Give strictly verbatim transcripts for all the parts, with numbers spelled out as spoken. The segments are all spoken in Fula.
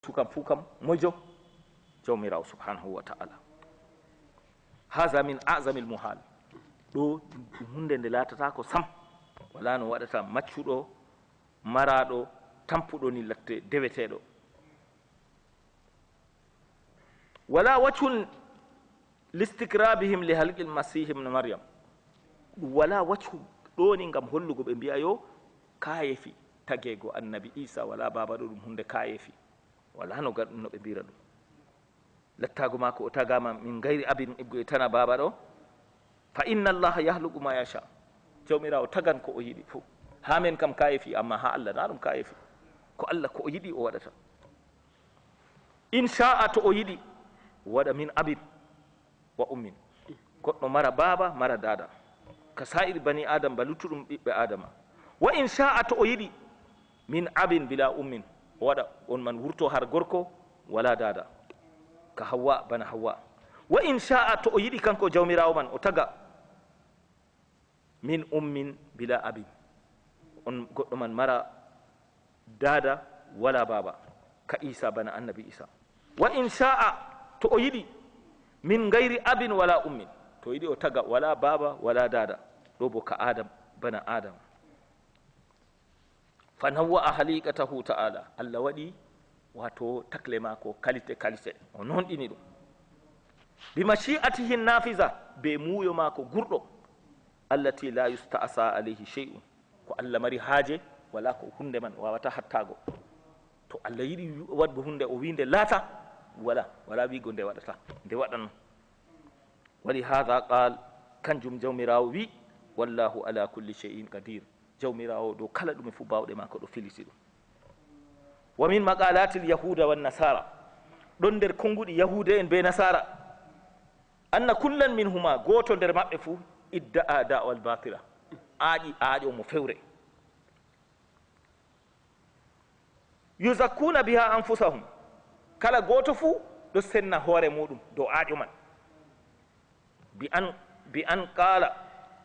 kam fuu kam mojo jawmirawo subhanahu wa ta'ala. haza min azami l muhal, ɗo ɗum hunde nde laatata ko sam wala no waɗata maccuɗo maraɗo tampuɗo ni latte deweteɗo. wala wacun listikrabihim li halqi l masih ibne maryam, ɗum wala waccu ɗo ni ngam hollugo ɓe mbiya yo kayefi tagego annabi isa wala baba ɗo ɗum hunde kayefi, wala no gar ɗum no ɓe mbira ɗum. lattago mako o tagama min gayri abin e tana baba ɗo, fa inna allaha yahluqu ma yasha, jawmirawo tagan ko o yiɗi fof. ha men kam kayefi, amma ha allah na ɗum kayefi, ko allah ko o yiɗi o waɗata. insha'a to o yiɗi waɗa min abin wa ummin, goɗɗo mara baba mara dada ka sa'iri bani adam ba luttuɗum ɓiɓɓe adama. wa insha'a to o yiɗi min abin bila ummin, o waɗa on man wurto har gorko wala dada ka hawa bana hawa. wa insha'a to o yiɗi kanko jawmirawo man o taga min ummin bila abin, on goɗɗo man mara dada wala baba ka isa bana annabi isa. wa insha'a to o yiɗi min gayri abin wala ummin, to yiɗi o taga wala baba wala dada, ɗo bo ka adam bana adam. fa nawwa'a haliqatahu ta'ala, allah waɗi wato takle mako qualité qualité o nonɗini ɗum. bi mashi'atihi nafiza, be muuyo mako gurɗo, allati la yusta'sa alayhi shay'un, ko allah mari haaje wala ko hunde man wawata hattago. to allah yiɗi waɗgo hunde o wi nde laata, wala wala wigo nde waɗata, nde waɗan. wali hada qal, kanjum jawmirawo wi wallahu ala kulli shay'in qadir, jawmirawo dow kala ɗume fu bawɗe mako ɗo filiti ɗum. wa min maqalati lyahuda wan nasara, ɗon nder konguɗi yahude en be nasara, anna kullan minhuma, goto nder maɓɓe fu idda'a da'wal batila, aaƴi aaƴo mo fewre. yuzakkuna biha anfusahum, kala goto fu ɗo senna hoore muɗum dow aaƴo man. bi an bi an qala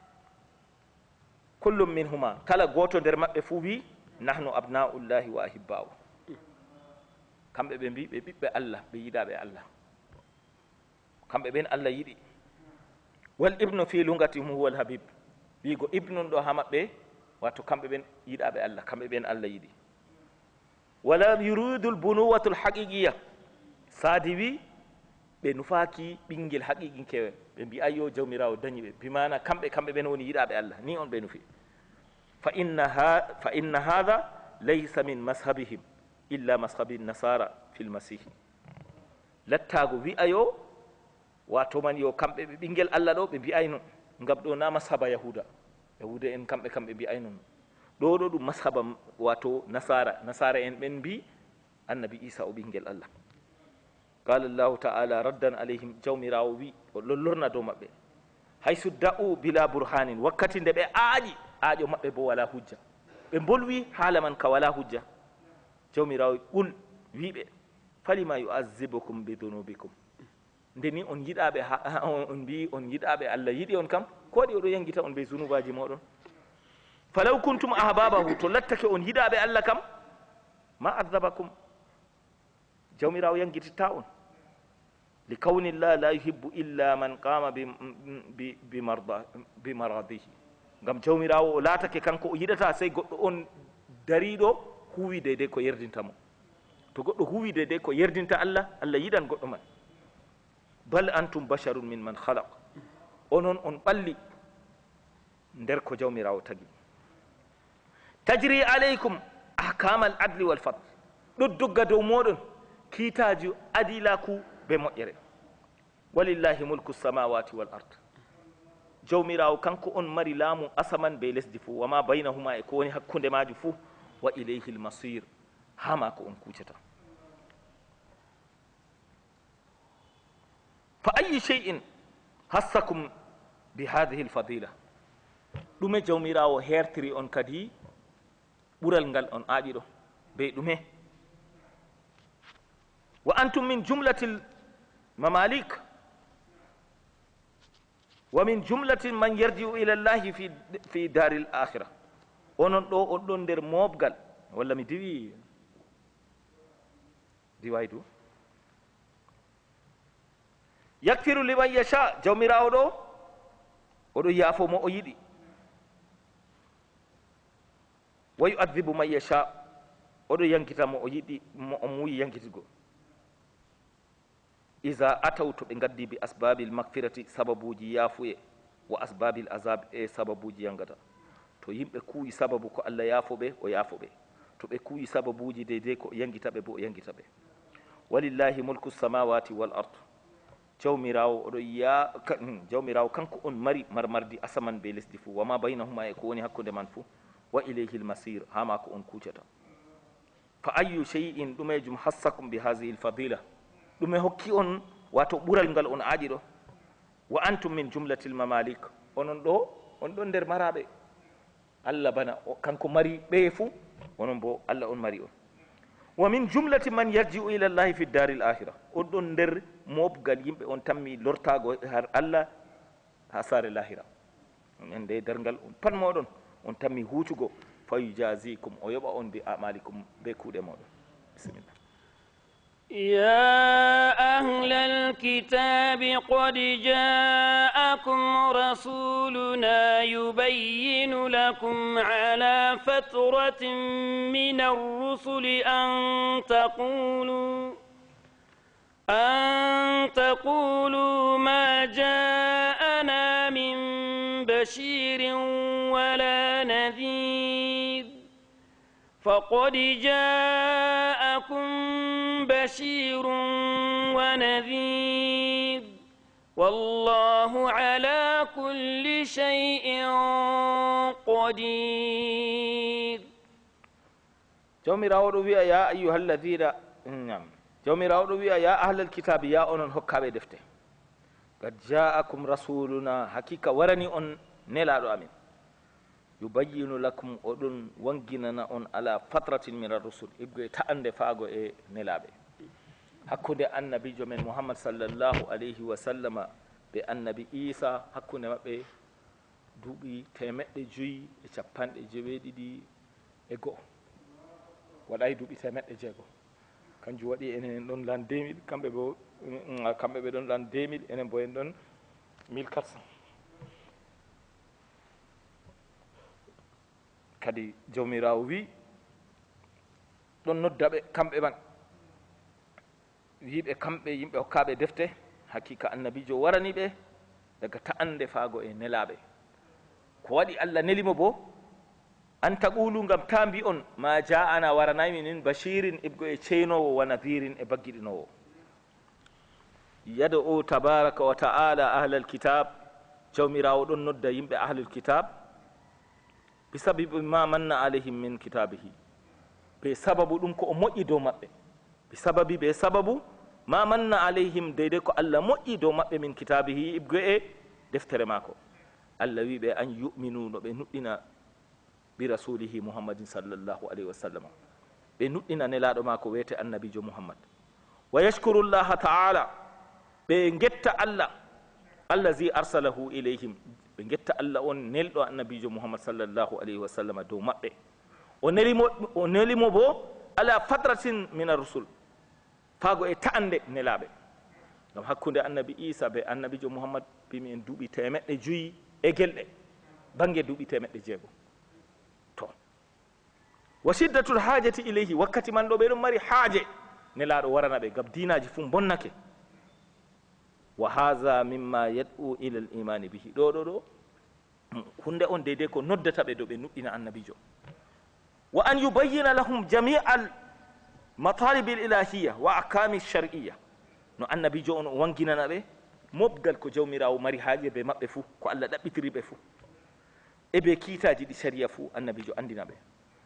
kullum minhuma, kala goto nder maɓɓe fu wi nahnu abna'ullahi wa ahibba'u, kamɓe ɓe mbi ɓe ɓiɓɓe allah ɓe yiɗaɓe allah, kamɓe ɓen allah yiɗi. wal ibnu fi lungatihum huwa al habib, wigo ibnun ɗo ha maɓɓe wato kamɓe ɓen yiɗaɓe allah, kamɓe ɓen allah yiɗi. wala yuridu l bunuwatu l haqiqiya, saadi wi ɓe nufaki ɓinguel haqiqinkewe, ɓe mbi ayyo jawmirawo dañi ɓe, bimana kamɓe kamɓe ɓen woni yiɗaɓe allah, ni on ɓe nufi. fa inna ha fa inna hadha laysa min mashabihim illa mashabi nasara fil masihi, lattago wi'ayo wato man yo kamɓe ɓe ɓinguel allah ɗo ɓe mbiyayno, ngam ɗo na mashaba yahuda, yahuda en kamɓe kamɓe mbiyayno ɗo ɗo ɗum mashaba wato nasara, nasara en ɓen mbi annabi isa o ɓinguel allah. qala llahu ta'ala raddan alayhim, jawmirawo wi o lollorna dow maɓɓe, haysu da'u bila burhanin, wakkati nde ɓe aaƴi aaƴo maɓɓe bo wala hujja, ɓe bolwi haala man ka wala hujja. jawmirawo qul wiɓe falima yu'azzibukum bi dunubikum, nde ni on yiɗaɓe on mbi on yiɗaɓe allah yiɗi on kam, ko waɗi oɗo yangita on be zunubaji moɗon. falaw kuntum ahbabahu, to lattake on yiɗaɓe allah kam ma azabakum, jawmirawo yangititta on. li kawnillah la yuhibbu illa man qama bi maradihi, ngam jawmirawo o laatake kanko o yiɗata sey goɗɗo on dariɗo huwi deydey ko yerdintamo. to goɗɗo huwi deydey ko yerdinta allah, allah yiɗan goɗɗo man. bal antum basharun min man khalaq, onon on ɓalli nder ko jawmirawo tagi. tajri aleykum ahkama al adli wal fadl, ɗo dogga dow moɗon kiitaji adilaku be moƴƴere. walillahi mulku samawati wal ard, jawmirawo kanko on mari laamu asaman be lesdi fuu, wama baynahuma e ko woni hakkunde maji fuu. wa ilayhi l masir, ha ma ko on kuccata. fa ayi shay'in hassakum bi hadihi l fadila, ɗume jawmirawo hertiri on kadi ɓural ngal on aaƴi ɗo be ɗume. wa antum min jumlati l mamalik wa min jumlati man yarji'u ila llahi fi fi dari l akhira, onon ɗo on ɗon nder moobgal, walla mi diwi riwayi du yakfiru liman yasha jawmirawo ɗo oɗo yaafo mo o yiɗi wa yu'adhibu man yasha oɗo yankita mo o yiɗi mo o muuyi yankitigo iza ataw to ɓe gaddi bi asbabil makfirati sababuji yaafuye wa asbabil azab e sababuji yangata to yimɓe kuuyi sababu ko Allah yaafo ɓe o yaafo ɓe to ɓe kuuyi sababuji deydey ko yangita ɓe bo o yangita ɓe walillahi mulku samawati wal ard jawmirawo oɗo ya jawmirawo kanko on mari marmardi asaman be lesdi fuu wama baynahuma e ko woni hakkude man fuu wa ilayhi lmasir ha ma ko on kuucata fa ayu shay'in ɗumejum hassakum bi hadihi lfadila ɗume hokki on wato ɓural ngal on aaƴi ɗo wa antum min jumlati lmamalik onon ɗo on ɗon nder maraɓe Allah bana kanko mari ɓe fuu onon bo Allah on mari on wa min jumlati man yarji'u ila llahi fi dari l ahira on ɗon nder mobgal yimɓe on tammi lortago har Allah ha saare lahira en nde dargal on pat moɗon on tammi huucugo fa yujasikum o yoɓa on bi amalikum be kuuɗe moɗon bisimillah يا أهل الكتاب قد جاءكم رسولنا يبين لكم على فترة من الرسل أن تقولوا أن تقولوا ما جاءنا من بشير ولا نذير فقد جاءكم بشير ونذير والله على كل شيء قدير jawmirawo ɗo wiya ya ayuha alladina nam jawmirawo ɗo wiya ya ahlal kitabi ya onon hokkaɓe defte qad ja'akum rasuluna hakika warani on nelaɗo amin yubayyinu lakum oɗon wanginana on ala fatratin min arrusul iggo e ta'ande faago e nelaɓe hakkude annabijo men muhammad sallllahu alayhi wa sallama ɓe annabi isa hakkude maɓɓe duuɓi temeɗɗe joyi e capanɗe jeweeɗiɗi e go'o waɗay duuɓi temeɗɗe jeego kanjum waɗi enen ɗon lan deux mille kamɓe bo kamɓe ɓe ɗon lan deux mille enen bo en ɗon mille quatre cent kadi jawmirawo wi ɗon nodda ɓe kamɓe man wiɓe kamɓe yimɓe hokkaɓe defte hakika annabijo warani ɓe daga ta'ande faago e nelaɓe ko waɗi Allah nelimo bo an taqulu ngam ta mbi on ma ja'ana waranaymi min bashirin ibgo e ceynowo wa nadirin e baggiɗinowo yado o tabaraka wa ta'ala ahlal kitab jawmirawo ɗon nodda yimɓe ahlul kitab bisababi ma manna alayhim min kitabihi be sababu ɗum ko o moƴƴi dow maɓɓe bisababi be sababu ma manna alayhim deyde ko Allah moƴƴi dow maɓɓe min kitabihi ibgo e deftere maako Allah wi ɓe an yu'minu no ɓe nuɗɗina bi rasulihi muhammadin sallllahu alayhi wa sallam ɓe nuɗɗina nelaɗo maako wiyete annabijo muhammad wa yashkuru llaha ta'ala ɓe getta Allah allazi arsalahu ilayhim ɓe getta Allah on nelɗo annabijo muhammad sallllahu alayhi wa sallam dow maɓɓe o nelimo o nelimo bo ala fatratin min arrusul faago e ta'ande nelaɓe ngam hakkude annabi isa be annabijo muhammad mbimi en duuɓi temeɗɗe joyi e gelɗe bange duuɓi temeɗɗe jeego to wa shiddatul hajati ilayhi wakkati man ɗo ɓe ɗon mari haaje nelaɗo warana ɓe ngam dinaji fuu bonnake wa haha mimma yad'u ila l imani bihi ɗo ɗo ɗo hunde on deydey ko noddata ɓe ɗo ɓe nuɗɗina annabijo wa an yubayyina lahum jamia al matalibi l ilahiya wa akami shar'iya no annabijo on o wanginana ɓe mobgal ko jawmirawo mari haaje ɓe maɓɓe fuu ko Allah ɗaɓɓitiri ɓe fuu e ɓe kiitaji ɗi sharia fuu annabijo andina ɓe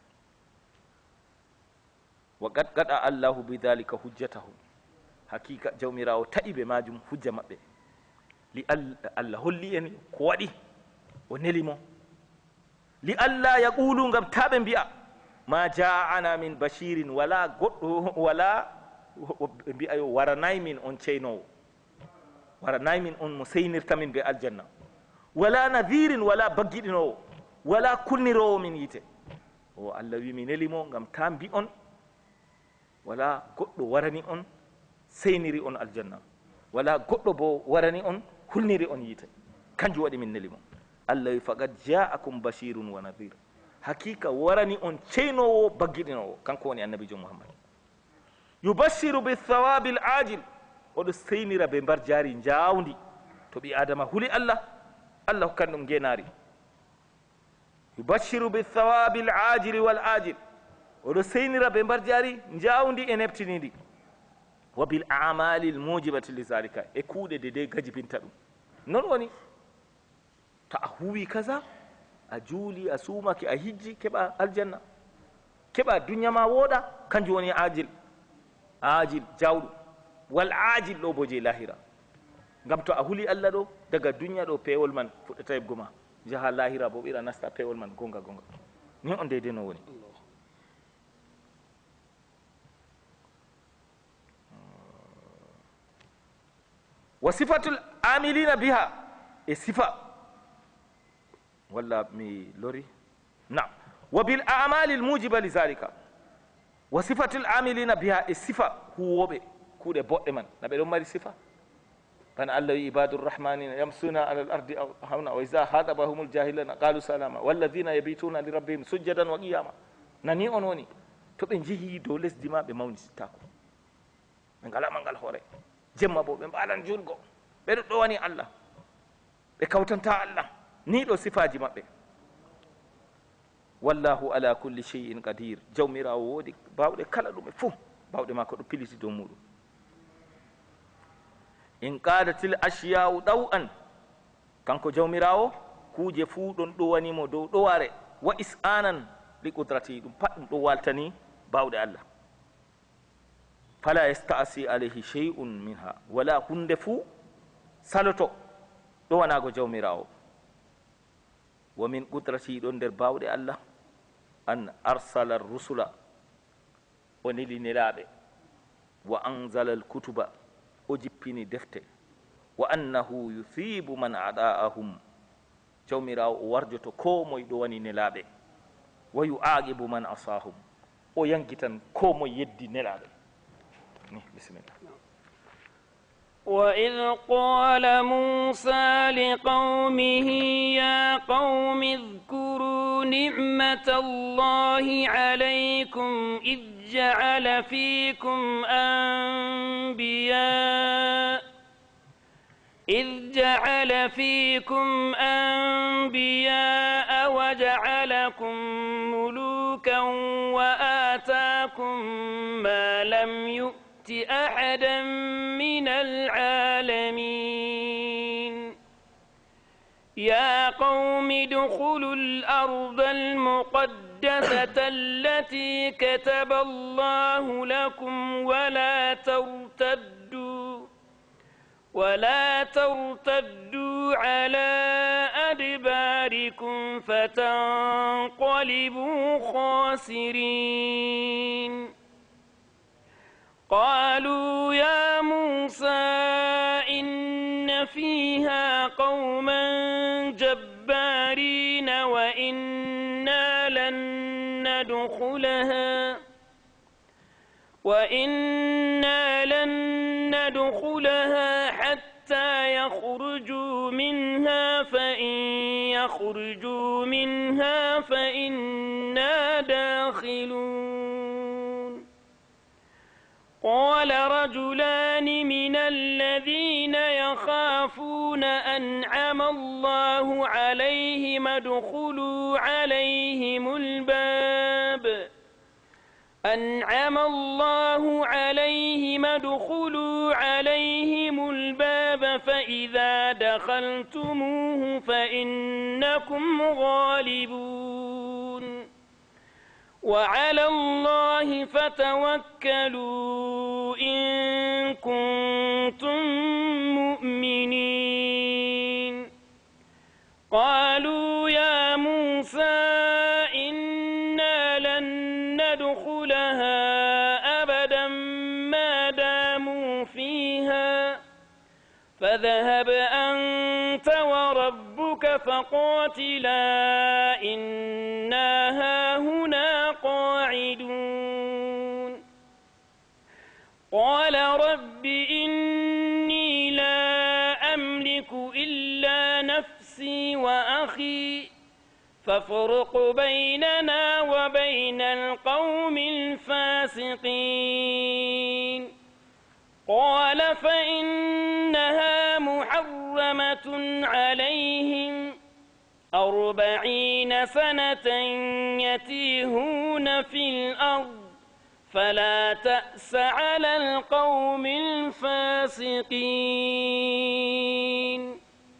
wa qad gaɗa allahu bidhalika hujjatahum hakika jawmirawo taƴi ɓe majum hujja maɓɓe li Allah holli en ko waɗi o nelimo li allah yaqulu ngam ta ɓe mbiya ma ja'ana min bashirin wala goɗɗo wala ɓe mbiya yo waranay min on ceynowo waranay min on mo seynirta min ɓe aljanna wala nadirin wala baggiɗinowo wala kulnirowo min yite o Allah wi mi nelimo ngam ta mbi on wala goɗɗo warani on seyniri on aljanna wala goɗɗo bo warani on hulniri on yiite kanjum waɗi min neli mon allah wi faqad ja'akum bashirun wa nadhir hakika warani on ceynowo baggiɗinowo kanko woni annabijo muhammad yubashiru bithawabi l ajil oɗo seynira ɓe mbar jaari jawdi to ɓi adama huli allah allah hokkan ɗum ngenari yubashiru bithawabi l ajili wal ajil oɗo seynira ɓe mbar jaari jawdi e nebtinidi wa bil amali l mujibati li zalika e kuuɗe de de gajibinta ɗum non woni to a huwi kaza a juuli a suumake a hijji keɓa aljanna keɓa duña ma wooɗa kanjum woni ajil ajil jawɗum wal ajil ɗo bo je lahira ngam to a huli allah ɗo daga duña ɗo pewol man fuɗɗata hebgo ma jaha lahira bo ɓiɗa nasta pewol man gonga gonga ni on deyde no woni wa sifatul amilina biha e sifa walla mi lori nam wa bil a'mali lmujiba li zalika wa sifatul amilina biha e sifa huwoɓe kuuɗe boɗɗe man na ɓe ɗon mari sifa bana allah wi ibadu rrahmanina yamsuna ala l ardi hawna wa iza hadabahum ljahiluna qalu salama walladina yabituna li rabbihim sujjadan wa qiyama nani on woni to ɓe jeehi dow lesdi ma ɓe mawnisitako ɓe ngalama ngal hoore jemma bo ɓe mbalan julgo ɓeɗo ɗowani allah ɓe kawtanta allah ni ɗo sifaji maɓɓe wallahu ala kulli cheyin qadir jawmirawo woodi bawɗe kala ɗume fuu bawɗe ma ko ɗo piliti dow muɗum in qadatil ashya'u ɗaw an kanko jawmirawo kuuje fuu ɗon ɗowanimo dow ɗoware wa is'anan li qudrati ɗum pat ɗum ɗo waltani bawɗe allah fala yasta'si alayhi shay'un minha wala hunde fuu saloto ɗowanago jawmirawo wa min qudrati ɗon nder bawɗe allah an arsala rusula o neli nelaɓe wa anzala al kutuba o jippini defte wa annahu yuthibu man ada'ahum jawmirawo o warjoto ko moye ɗo wani nelaɓe wa yu'aqibu man asahum o yangitan ko moye yeddi nelaɓe ni bisimillah وإذ قال موسى لقومه يا قوم اذكروا نعمة الله عليكم إذ جعل فيكم أنبياء إذ جعل فيكم أنبياء وجعلكم ملوكا وآتاكم ما لم يؤت أحدا من العالمين يا قوم ادخلوا الأرض المقدسة التي كتب الله لكم ولا ترتدوا ولا ترتدوا على أدباركم فتنقلبوا خاسرين قالوا يا موسى إن فيها قوما جبارين وإنا لن ندخلها وإنا لن ندخلها حتى يخرجوا منها فإن يخرجوا منها فإنا داخلون قال رجلان من الذين يخافون أنعم الله عليهم ادخلوا عليهم الباب أنعم الله عليهم ادخلوا عليهم الباب فإذا دخلتموه فإنكم غالبون وعلى الله فتوكلوا إن كنتم مؤمنين قالوا يا موسى إنا لن ندخلها أبدا ما داموا فيها فاذهب أنت وربك فقاتلا إنا هاهنا قاعدون قال رب إني لا أملك إلا نفسي وأخي فافرق بيننا وبين القوم الفاسقين قال فإنها محرمة عليهم أربعين سنة يتيهون في الأرض فلا تأس على القوم الفاسقين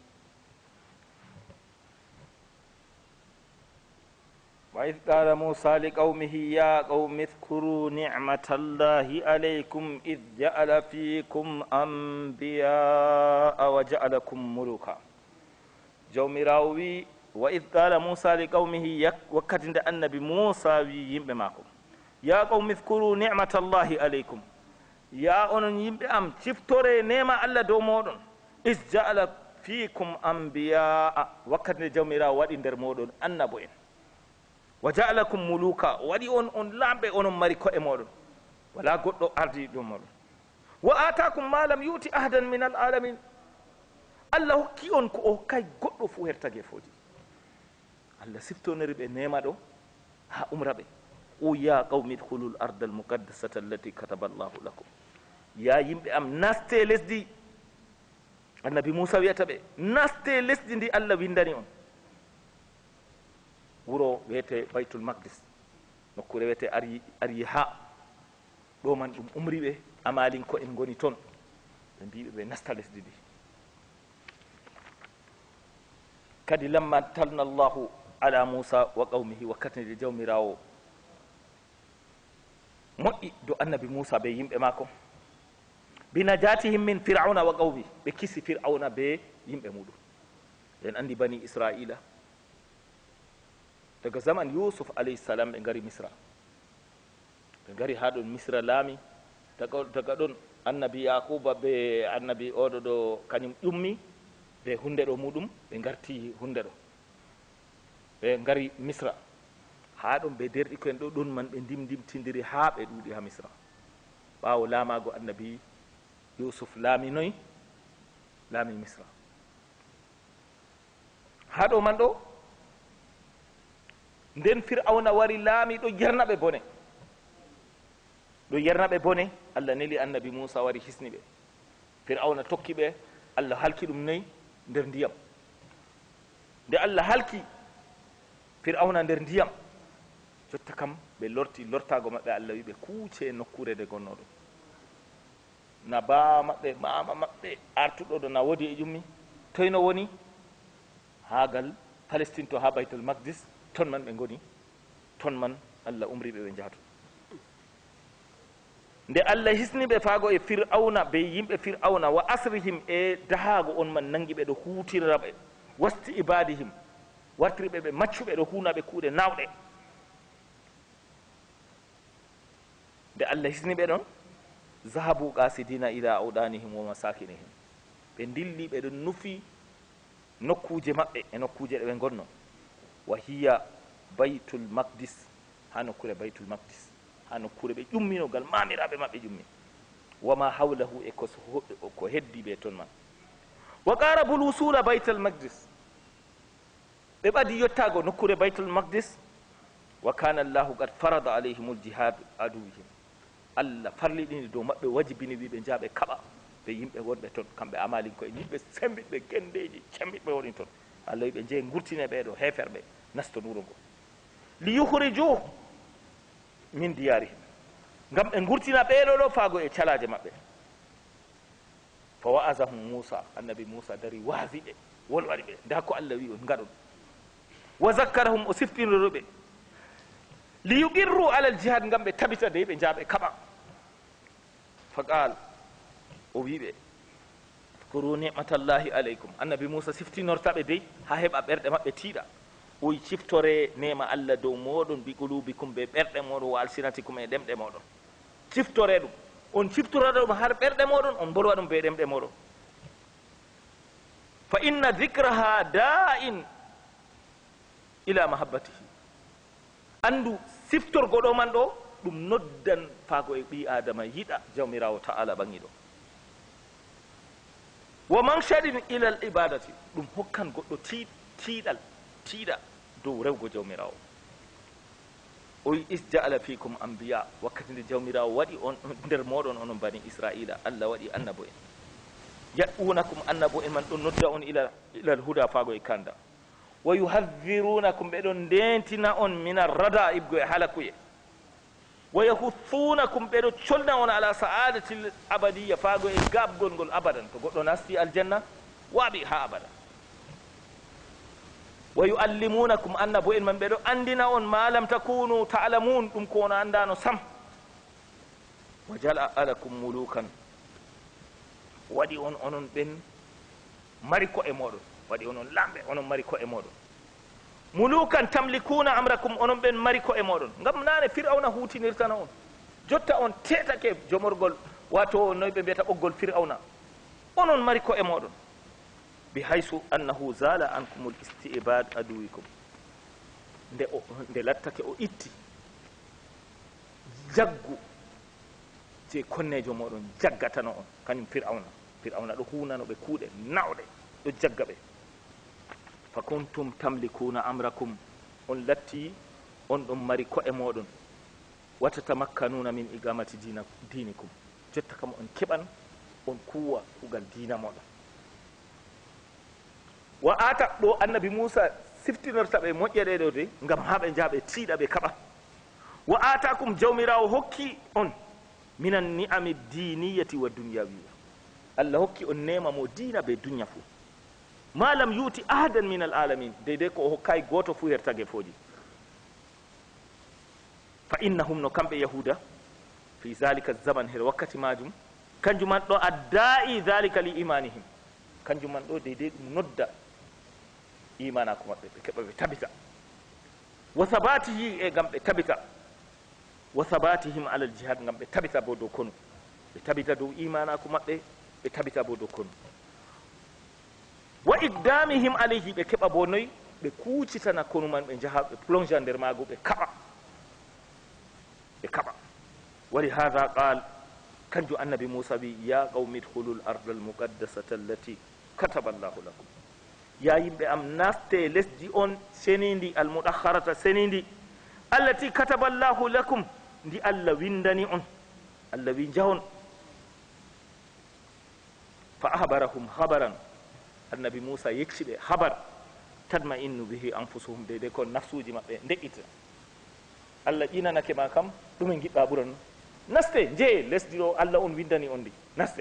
وإذ قال موسى لقومه يا قوم اذكروا نعمة الله عليكم إذ جعل فيكم أنبياء وجعلكم ملوكا جومراوي وإذ قال موسى لقومه وقت النبي موسى يمبي معكم يا قوم اذكروا نعمة الله عليكم يا أن يمبي أم تفتري نعمة الله دومودون إذ جعل فيكم أنبياء وقت جومراوي وإن درمودون النبوين وجعلكم ملوكا ودي on on lambe on mari ko e modon wala goddo ardi dum modon wa ataakum ma lam yuti ahadan min al alamin Allah hokki on ko o kay goddo fu hertage fodi Allah siftoneri be nema do ha umrabe o ya qaumi idkhulul ard al muqaddasata allati kataba Allah lakum ya yimbe am naste lesdi annabi Musa wiyata be naste lesdi ndi Allah windani on wuro wiyete baytul maqdis nokkure wiyete ari ari ha ɗo man ɗum umri ɓe amalin ko en goni toon ɓe mbiɓe ɓe nasta lesdi ndi kadi lamma talna allahu ala musa wa qawmihi wakkatinde jawmirawo moƴƴi do annabi musa ɓe yimɓe maako binajatihim min fir'auna wa qawmi ɓe kisi fir'auna be yimɓe muɗum en andi bani israila daga zaman yusuf alayhi salam ɓe ngari misra ɓe ngari ha ɗon misra laami daga ɗon annabi yaquba be annabi oɗo ɗo kañum ƴummi be hunde ɗo muɗum ɓe garti hunde ɗo ɓe ngari misra ha ɗon ɓe derɗi koen ɗo ɗon man ɓe ndimdimtidiri ha ɓe ɗuuɗi ha misra ɓawo laamago annabi yusuf laami noyi laami misra ha ɗo man ɗo nden fir'auna wari laami ɗo yernaɓe bone ɗo yernaɓe bone allah neli annabi musa wari hisni ɓe fir'auna tokki ɓe allah halki ɗum noyi nder ndiyam nde allah halki fir'auna nder ndiyam jotta kam ɓe lorti lortago maɓɓe allah wi ɓe kuuce nokkure nde gonnoɗo na ba maɓɓe mama maɓɓe artuɗo ɗo na woodi e ƴummi toyno woni haagal palestine to ha baytul maqdis ton man ɓe ngoni ton man allah umri ɓe ɓe njahatu nde allah hisni ɓe faago e fir'auna be yimɓe fir'auna wa asrihim e dahaago on man nangi ɓe ɗo huutirra ɓe wasti ibadihim wartiri ɓe ɓe maccuɓe ɗo huuna ɓe kuuɗe nawɗe nde allah hisni ɓe ɗon zahabu qasidina ila awɗanihim wa masakinihim ɓe dilli ɓe ɗon nufi nokkuje maɓɓe e nokkuje ɗe ɓe gonno wa hiya baytul maqdis ha nokkure baytul maqdis ha nokkure ɓe ƴumminogal mamiraɓe maɓɓe ƴummi wama hawlahu e ko heddi ɓe toon man wa qarabul usula baytul maqdis ɓe ɓadi yettago nokkure baytul maqdis wa kana allahu qad farada alayhim ljihad aduwihim allah farliɗini dow maɓɓe wajibini wiɓe jaaɓe kaɓa ɓe yimɓe wonɓe toon kamɓe amalin koye yimɓe sembiɗɓe gendeji cembiɗɓe woni toon allah wi ɓe jeeyi gurtine ɓeɗo heferɓe nasto wuro ngo li yuhriju min diyarihim ngam ɓe gurtina ɓeɗo ɗo faago e calaje maɓɓe fa wa'azahum musa annabi musa dari waasi ɓe wolwaɗi ɓe nda ko allah wi on ngaɗon wa zakkarahum o siftinoroɓe li yuqirru ala l jihad ngam ɓe tabita de ɓe jaaɓe kaɓa fa qal o wiɓe kuru nimatallahi aleykum annabi musa siftinortaɓe dey ha heɓa ɓerɗe maɓɓe tiiɗa oyi ciftore nema allah dow moɗon bi qulubikum ɓe ɓerɗe moɗon wa alsinatikum e ɗemɗe moɗon ciftore ɗum on ciftora ɗum har ɓerɗe moɗon on bolwa ɗum be ɗemɗe moɗon fa inna dicraha da'in ila mahabbatihi andu siftorgo ɗo man ɗo ɗum noddan faago e ɓi adama yiɗa jawmirawo ta'ala ɓangiɗo wa manshadin ila al ibadati ɗum hokkan goɗɗo tiiɗal tiiɗa dow rewgo jawmirawo o wi is ja'ala fikum anbiya wakkati nde jawmirawo waɗi on nder moɗon onon bani israila allah waɗi annabo en ya'unakum annabo en man ɗon nodda on ila ilal huda faago e kanda wa yuhadhirunakum ɓeɗon ndentina on min arrada ibgo e halakuye wa yahuthunakum ɓeɗo colna on ala sa'adatil abadiya faago e gabgol ngol abadan to goɗɗo nasti aljanna waaɓi ha abada wa yuallimunakum annabo en man ɓeɗo andina on ma lam takunu ta'lamun ɗum ko on andano sam wa jala alakum mulukan waɗi on onon ɓen mari ko e moɗon waɗi onon lamɓe onon mari ko e moɗon mulukan tamlikuna amrakum onon ɓen mari ko e moɗon ngam nane fir'auna hutinirtana on jotta on tetake jomorgol wato noy ɓe mbiyata ɓoggol fir'auna onon mari ko e moɗon bi haysu annahu zala ankumul isti'bad aduwikum nde o nde lattake o itti jaggu je konnejo moɗon jaggatano on kañum fir'auna fir'auna ɗo hunano ɓe kuuɗe nawɗe ɗo jagga ɓe fa kuntum tamlikuna amrakum on latti on ɗon mari ko'e moɗon wata tamakkanuna min igamati dina dinikum jotta kam on keɓan on kuwa kugal dina moɗon wa ata ɗo annabi Musa siftinorta ɓe moƴƴeɗe ɗo de ngam ha ɓe jaaɓe tiiɗa ɓe kaɓa wa atakum jawmirawo hokki on minan ni'ami diniyati wa dunyawiya allah hokki on nema mo dina be dunya fu ma lam yuti ahadan min al alamin deydey ko o hokkay goto fu her tage fooji fa innahum no kamɓe yahuda fi zalika zaman her wakkati majum kanjuman ɗo addai dhalika li imanihim kanjuman ɗo deydey ɗum nodda imanako maɓɓe ɓe keɓa ɓe tabita wa sabatihi e gam ɓe tabita wa sabatihim alal jihad ngam ɓe tabita bo dow konu ɓe tabita dow imanako maɓɓe ɓe tabita bo dow konu wa iqdamihim alayhi ɓe keɓa bo noyi ɓe kucitana konu man ɓe jaha ɓe plonge nder maago ɓe kaɓa ɓe kaɓa wali hada qal kanju annabi Musa wi ya qawmi dkhulul arda al muqaddasata allati kataba allahu lakum ya yimɓe am naste lesdi on senidi al mudakharata senidi allati kataba allahu lakum ndi allah windani on allah wi jahon fa ahbarahum habaran annabi Musa yecciɓe habar tadma innu bihi anfusuhum deydey ko nafsuji maɓɓe ndeƴƴita allah ƴinanake ma kam ɗumen giɗɗa ɓuran naste jee lesdi ɗo allah on windani on ndi naste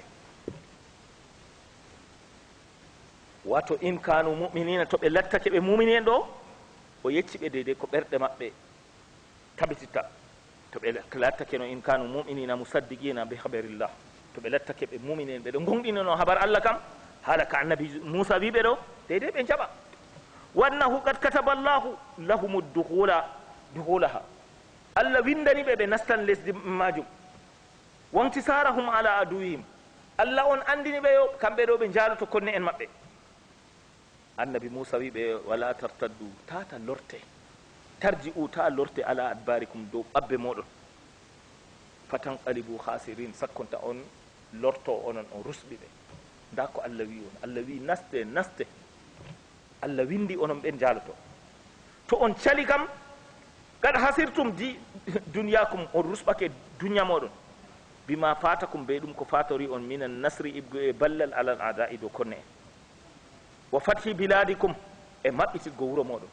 wato in kanu muminina to ɓe lattake ɓe mumini en ɗo o yecciɓe deydey ko ɓerɗe maɓɓe tabititta to ɓe lattake no in kanu muminina musaddiqina bi habarillah to ɓe lattake ɓe mumini en ɓeɗo gonɗinano habar allah kam haala ka annabi Musa wiɓe ɗo deydey ɓe jaɓa wannahu qad kataba allahu lahum duhula duhulaha allah windani ɓe ɓe nastan lesdi majum wantisarahum ala aduwihim allah on andini ɓe yo kamɓe ɗo ɓe jaaloto konne en maɓɓe annabi Musa wiɓe wala tartaddu tata lorte tarji u ta lorte ala adbarikum dow ɓabbe moɗon fatanqalibu khasirin sakkonta on lorto onon on rusɓiɓe nda ko allah wi on allah wi naste naste allah windi onon ɓen jaaloto to on cali kam kad hasirtum di duniyakum on rusɓake dunya moɗon bima fatakum be ɗum ko fatori on minan nasri ibgo e ballal alal adai dow konne en wa fathi biladikum e maɓɓitirgo wuro moɗon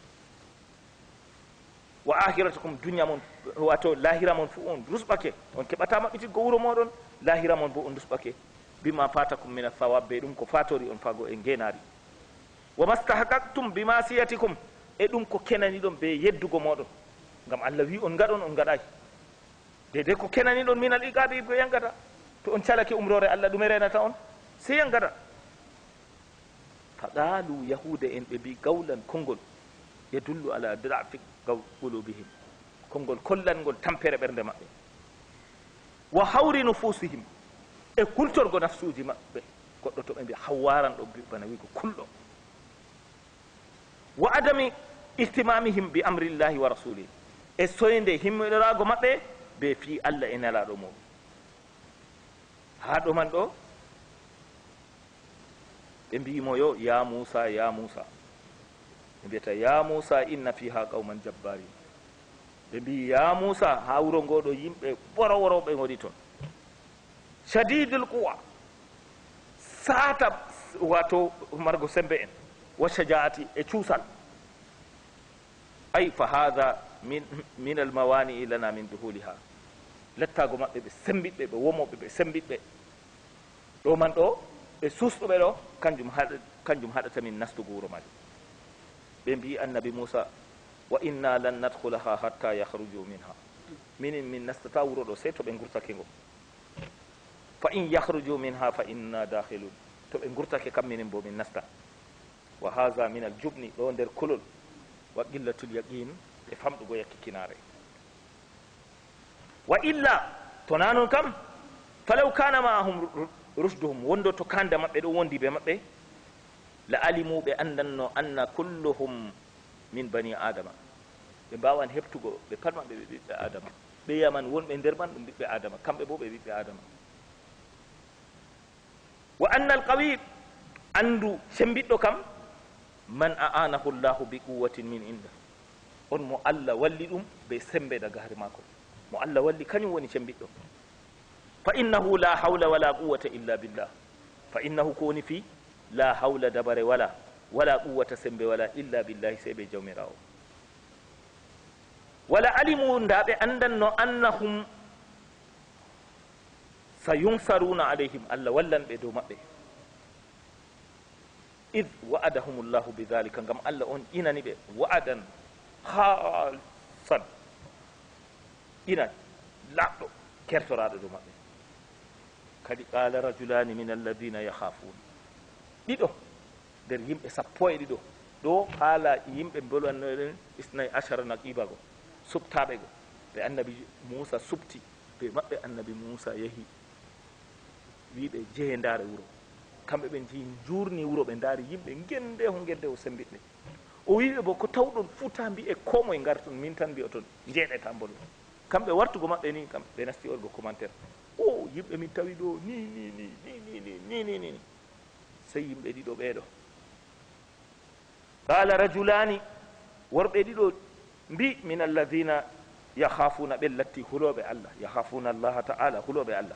wa ahiratukum dunya mon wato lahira mon fu on rusɓake on keɓata maɓɓitirgo wuro moɗon lahira mon bo on rusɓake bima fatakum min athawab be ɗum ko fatori on fago e ngenari wa mastahaqaqtum bima siyatikum e ɗum ko kenani ɗon be yeddugo moɗon ngam allah wi on gaɗon on gaɗay deydey ko kenani ɗon minal iqabi ko yangata to on calake umrore allah ɗume renata on se yangata faqalu yahude en ɓe mbi gawlan konngol yadullu ala drafi qulubihim konngol kollangol tampere ɓernde maɓɓe wa hawri nufusihim e kultorgo nafsuji maɓɓe goɗɗo to ɓe mbi hawwaran ɗo bana wi ko kulɗo wa adami ihtimamihim bi amrillahi wa rasulihi e soyde himmiɗorago maɓɓe be fi Allah e nelaɗo muɗum ha ɗo man ɗo ɓe mbimo yo ya Musa ya Musa ɓe mbiyata ya Musa inna fiha qauman jabbarin ɓe mbi ya Musa ha wuro ngoɗo yimɓe woro woro ɓe goni toon shadidul quwa sata wato margo sembe en wa shajaati e cuusal ay fa hada min min al mawani lana min duhuliha lettago maɓɓe ɓe sembiɗɓe ɓe womoɓe ɓe sembiɗɓe ɗo man ɗo ɓe susɗuɓe ɗo kanjum haɗa kanjum haɗata min nastugo wuro majum ɓe mbi annabi Musa wa inna lan nadkhulaha hatta yahruju minha minin min nastata wuro ɗo sey to ɓe gurtake ngo fa in yahruju minha fa inna dakhilun to ɓe gurtake kam minin bo min nasta wa haha min al jubni ɗo nder kulol wa qillatul yaqin e famɗugo yakkikinare wa illa to na noon kam falaw kana maahum rusduhum wondo to kanda maɓɓe ɗo wondi ɓe maɓɓe la alimu ɓe andanno anna kulluhum min bani adama ɓe mbawan heftugo ɓe pat maɓɓe ɓe ɓiɓɓe adama ɓe yaman wonɓe nder man ɗum ɓiɓɓe adama kamɓe bo ɓe ɓiɓɓe adama wa anna al qawi andu sembiɗɗo kam man a'anahu llahu bi quwwatin min inda on mo Allah walli ɗum be sembe daga hare mako mo Allah walli kañum woni sembiɗɗo fa innahu la hawla wala quwwata illa billah fa innahu ko woni fi la hawla dabare wala wala quwwata sembe wala illa billahi sey ɓe jawmirawo wala alimu nda ɓe andanno annahum sayunsaruna alayhim Allah wallan ɓe dow maɓɓe id wa'adahum llahu bidhalika ngam Allah on inani ɓe wa'adan halsan inan laɓɗo kertoraɗo dow maɓɓe kadi qala rajulani min alladina yakhafuna ɗiɗo nder yimɓe sappo e ɗiɗo ɗo haala yimɓe mbolwannoɗen isnayi achara naqibago subtaɓe go ɓe annabi Musa subti ɓe maɓɓe annabi Musa yeehi wiɓe jeeye ndaare wuro kamɓe ɓe jeeyi jurni wuro ɓe ndaari yimɓe gende ho gende o sembiɗɓe o wiɓe bo ko tawɗon futa mbi e ko moye garton min tan mbiyo toon jeeɗeta mbolo kamɓe wartugo maɓɓe ni kam ɓe nasti orgo commentaire o yimɓe min tawi ɗo ni ni ni ni ni ni ni ni ni sey yimɓe ɗiɗo ɓeeɗo qala rajulani worɓe ɗiɗo mbi min alladina yakhafuna ɓe latti huloɓe Allah yakhafuna allaha ta'ala huloɓe Allah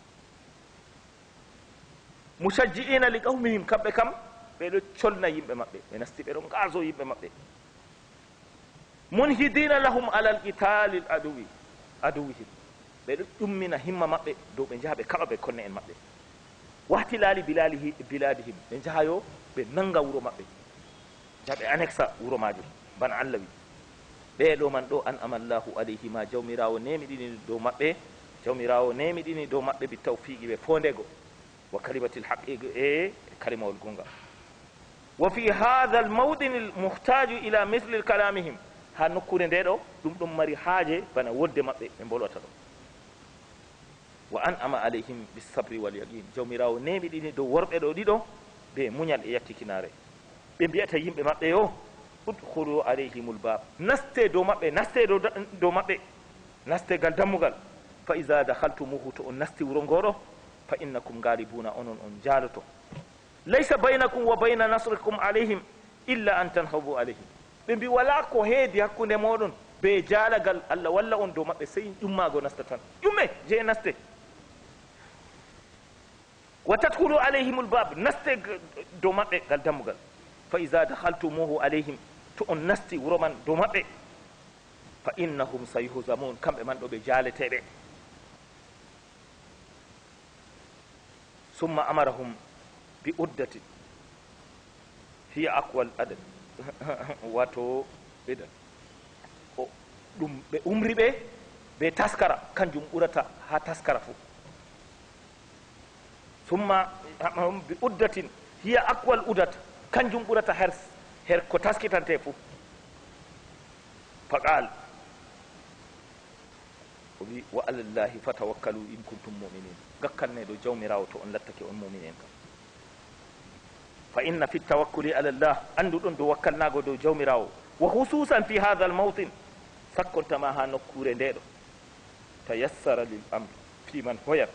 musajji'ina li qawmihim kamɓe kam ɓeɗo colna yimɓe maɓɓe ɓe nasti ɓeɗo ngaso yimɓe maɓɓe munhidina lahum ala al qitali l aduwi aduwihim ɓeɗo ƴummina himma maɓɓe dow ɓe jaha ɓe kaɓa ɓe konne en maɓɓe wahtilali bilalihi biladihim ɓe jaha yo ɓe nanga wuro maɓɓe jaha ɓe annexa wuro majum bana Allah wi ɓeɗo man ɗo an amallahu alayhima jawmirawo nemiɗini dow maɓɓe jawmirawo nemiɗini dow maɓɓe bi tawfiqi ɓe fondego wa kalimatil haqqi e kalimawol gonga wa fi hadha al mawdin al muhtaju ila misli kalamihim ha nokkure nde ɗo ɗum ɗum mari haaje bana wodde maɓɓe ɓe mbolwata ɗo wa an ama alayhim bisabri wal yaqin jawmirawo nemiɗini dow worɓe ɗo ɗiɗo ɓe muñal e yakkikinare ɓe mbiyata yimɓe maɓɓe yo udkhulu alayhimul bab naste dow maɓɓe naste dow maɓɓe nastegal dammugal fa iza dakhaltumuhu to on nasti wuro ngoɗo fa innakum galibuna onon on jaloto laysa baynakum wa bayna nasrikum alayhim illa an tanhabu alayhim ɓe mbi wala ko heedi hakkude moɗon be jalagal Allah walla on dow maɓɓe sey ƴummago nasta tan ƴumme je naste wa tadkhulu alayhimul bab naste dow maɓɓe gal dammugal fa iza dakhaltumuhu alayhim to on nasti wuro man dow maɓɓe fa innahum sayuhzamun kamɓe man ɗo ɓe jaleteɓe summa amarahum bi uddati hiya aqwal adad wato ɓeɗan o ɗum ɓe umri ɓe ɓe taskara kanjum ɓurata ha taskara fo summa amarahum bi uddatin hiya aqwal udat kanjum ɓurata her her ko taskitante fo faqal o wi wa alallahi fatawakkalu in kuntum muminin gakkanne ɗo jawmirawo to on lattake on muminen kam fa inna fi tawakkuli ala llah andu ɗon dow wakkalnago dow jawmirawo wa hususan fi hadha al mawtin sakkontama ha nokkure ndeɗo tayassara lil amr fi man hoyat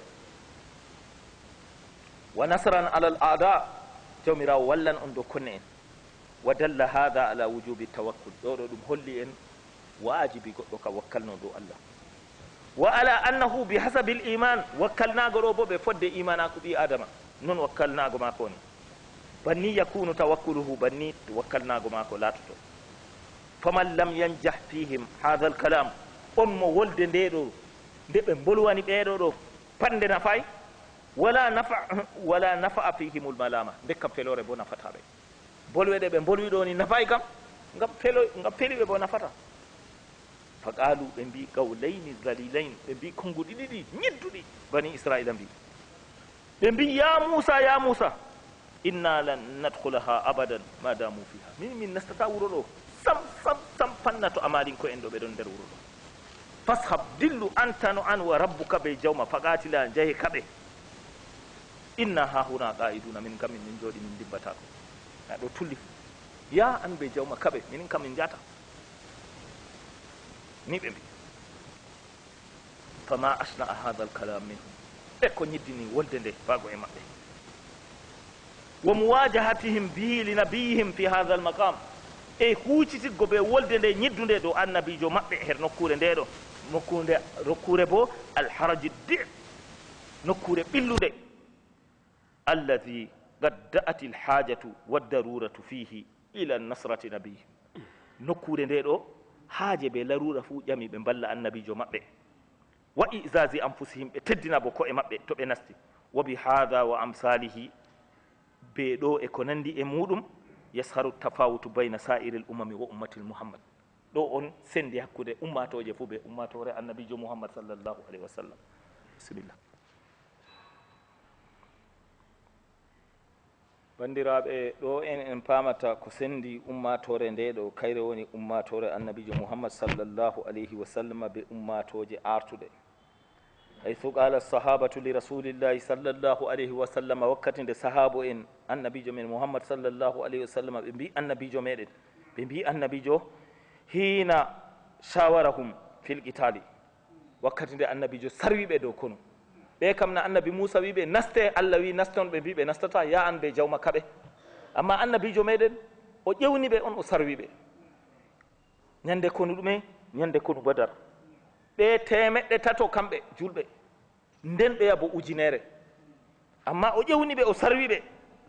wa nasran ala al aada jawmirawo wallan on do konne en wa dalla hada ala wujubi tawakkul ɗo ɗo ɗum holli en wajibi goɗɗo ka wakkalno dow Allah wa ala annahu bi hasabi l iman wakkalnago ɗo bo ɓe fodde imanaku ɓi adama non wakkalnago mako ni banni yakunu tawakkuluhu banni wakkalnago mako latoto faman lam yanjah fihim hadha l kalam on mo wolde nde ɗo nde ɓe bolwani ɓeɗo ɗo pande nafay wala nafa wala nafa fihimul malama ndekkam felore bo nafataɓe bolweɗe ɓe bolwi ɗo ni nafay kam ngam felo ngam feliɓe bo nafata fa qalu ɓe mbi qawlayni dalilain ɓe mbi konguɗi ɗiɗi ñidduɗi bani israila mbi ɓe mbi ya musa ya musa inna lan nadkhulaha abadan ma damu fiha min min nastata wuro ɗo sam sam sam panna to amalin ko en ɗo ɓe ɗon nder wuro ɗo fashab dillu antano an wa rabbuka ɓe jawma faqatila jeehe kaɓe inna ha huna qa'iduna min kam min jooɗi min dibbata ko a ɗo tulli ya an ɓe jawma kaɓe minin kam min jata ni ɓe mbi fama asna a hadha l kalam minhum ɓe ko ñiddini wolde nde fago e maɓɓe wa muwajahatihim bihi li nabiyihim fi hadha l maqam e huucitiggo ɓe wolde nde ñiddude dow annabijo maɓɓe her nokkure nde ɗo nokkure nokkure bo alharaji di nokkure ɓillude alladi qad da'at alhajatu waddaruratu fihi ila nasrati nabiyihim nokkure nde ɗo haaje ɓe larura fuu ƴami ɓe mballa annabijo maɓɓe wa isasi anfusihim ɓe teddina bo ko'e maɓɓe to ɓe nasti wa bi hada wa amsalihi ɓe ɗo e ko nandi e muɗum yasharu tafawutu bayna sa'iri l umami wa ummati l muhammad ɗo on sendi hakkude ummatoje fuu ɓe ummatore annabijo muhammad sallllahu alayhi wa sallam bisimillah bandiraɓe ɗo en en pamata ko sendi ummatore nde ɗo kayre woni ummatore annabijo muhammad sallllahu alayhi wa sallam ɓe ummatoje artuɗe haythu qala sahabatu li rasulillahi sallllahu alayhi wa sallam wakkati nde sahabo en annabijo men muhammad sallllahu alayhi wa sallam ɓe mbi annabijo meɗen ɓe mbi annabijo hina shawarahum fil qitali wakkati nde annabijo sarwiɓe dow kono ɓe kam na annabi moussa wiɓe naste allah wi naston ɓe mbi ɓe nastata ya an ɓe jawma kaɓe amma annabijo meɗen o ƴewni ɓe on o sarwiɓe ñande konu ɗume ñande konu badar ɓe temeɗɗe tato kamɓe julɓe nden ɓeya bo ujunere amma o ƴewni ɓe o sarwiɓe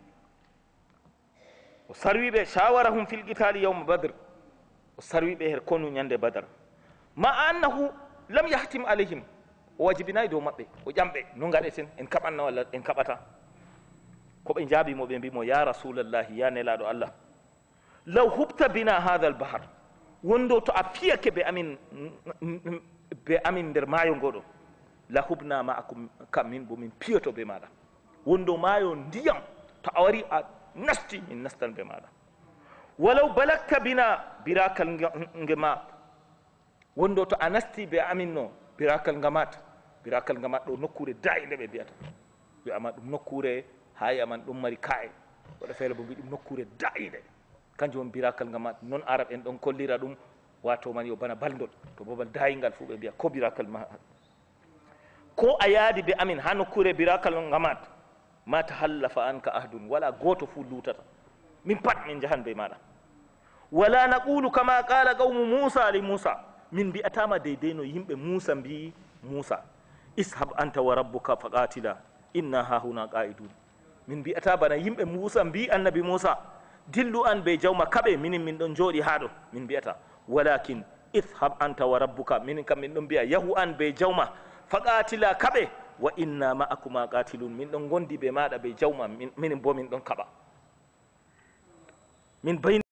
o sarwiɓe shawarahum fil qitali yawma badr o sarwiɓe her konu ñande badar ma annahu lam yahtim alayhim o wajibinayi dow maɓɓe o ƴamɓe no gaɗeten en kaɓanna walla en kaɓata koɓe jaabimo ɓe mbimo ya rasulallahi ya nelaɗo allah law hubta bina hatha l bahar wondo to a fiyake ɓe amin ɓe amin nder maayo ngoɗo la hubna ma akum kam min bo min piyoto ɓe maɗa wondo maayo ndiyam to a wari a nasti min nastan ɓe maɗa walaw balakta bina birakal ngema wondo to a nasti ɓe amin no birakal ngamat birakal ngamat ɗo nokkure dayinde ɓe mbiyata wiyama ɗum nokkure hay aman ɗum mari kae woɗa feere bo mbi ɗum nokkure dayinde kanjum won birakal ngamat noon arab en ɗon kollira ɗum wato man yo bana baldol to babal dayingal fuu ɓe mbiya ko birakal ma ko a yaadi ɓe amin ha nokkure birakal ngamat ma tahallafa an ka ahdun wala goto fuu lutata min pat min jahan be maɗa wala naqulu kama qala qawmu moussa li moussa min mbiyatama deydey no yimɓe moussa mbi moussa ishab anta wa rabbuka faqatila inna ha huna qa'idun min mbiyata bana yimɓe moussa mbi annabi moussa dillu an be jawma kaɓe minin min ɗon jooɗi ha ɗo min mbiyata walakin ishab anta wa rabbuka minin kam min ɗon mbiya yahu an be jawma faqatila kaɓe wa inna ma'akuma qatilun min ɗon gondi be maɗa be jawma minin bo min ɗon kaɓa min bayni